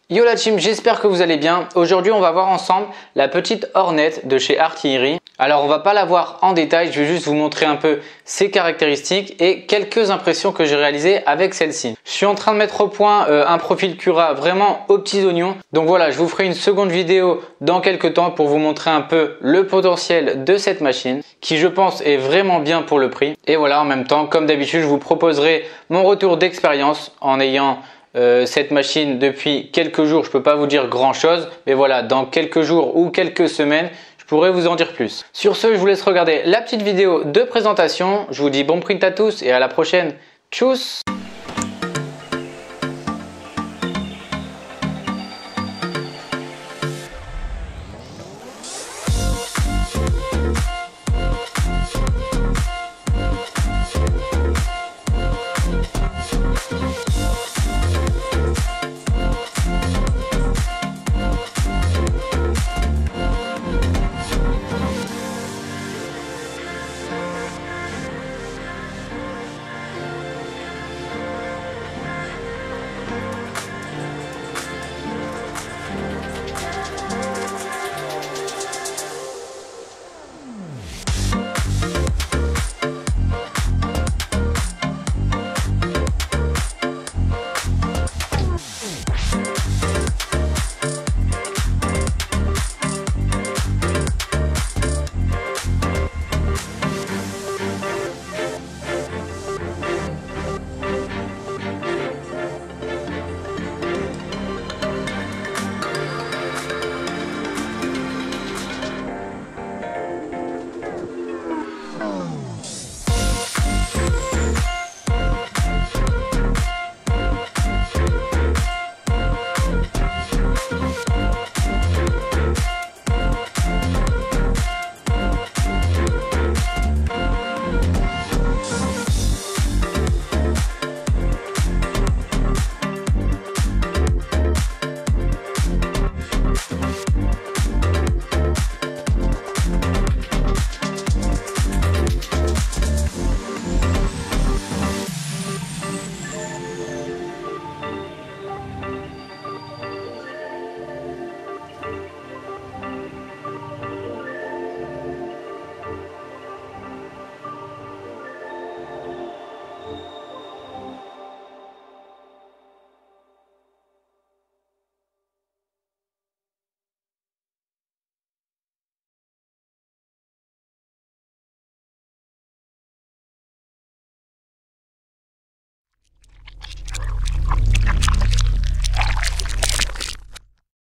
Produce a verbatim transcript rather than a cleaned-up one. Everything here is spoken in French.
Yo la team, j'espère que vous allez bien. Aujourd'hui, on va voir ensemble la petite Hornet de chez Artillery. Alors, on va pas la voir en détail, je vais juste vous montrer un peu ses caractéristiques et quelques impressions que j'ai réalisées avec celle-ci. Je suis en train de mettre au point euh, un profil Cura vraiment aux petits oignons. Donc voilà, je vous ferai une seconde vidéo dans quelques temps pour vous montrer un peu le potentiel de cette machine qui, je pense, est vraiment bien pour le prix. Et voilà, en même temps, comme d'habitude, je vous proposerai mon retour d'expérience en ayant Euh, cette machine depuis quelques jours. Je peux pas vous dire grand chose, mais voilà, dans quelques jours ou quelques semaines, je pourrais vous en dire plus. Sur ce, je vous laisse regarder la petite vidéo de présentation. Je vous dis bon print à tous et à la prochaine. Tchuss!